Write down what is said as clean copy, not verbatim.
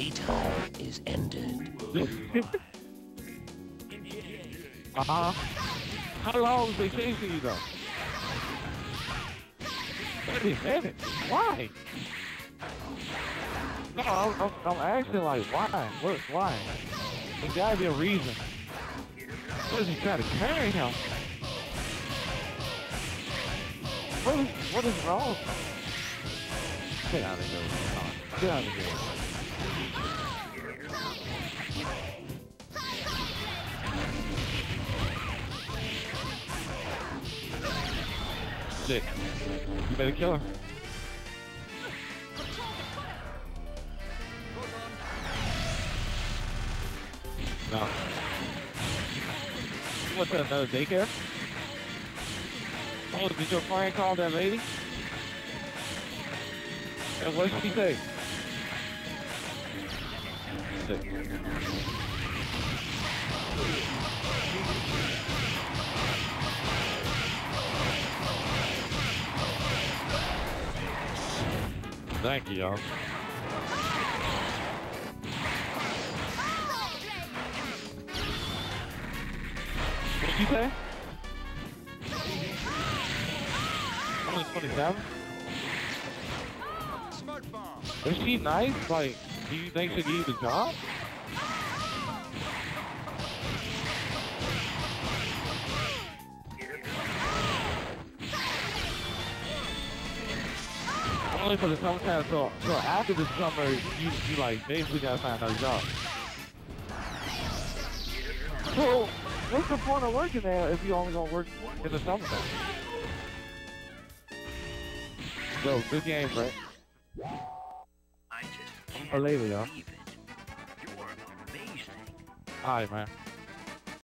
Playtime is ended. How long is they chasing you though? 30 minutes? Why? No, I'm asking like why? Why? There's gotta be a reason. What is he trying to carry him? What is wrong? Get out of here. Get out of here. Shit. You better kill her. No. You went to another daycare? Oh, did your friend call that lady? And what did she say? Thank you, y'all. What did you say? Only 27? Is she nice? Like, do you think she'll give you the job? Only for the summertime, so after the summer, you like basically gotta find another job. So, what's the point of working there if you only gonna work in the summertime? So, good game, right? I'm for later, y'all. Alright, man.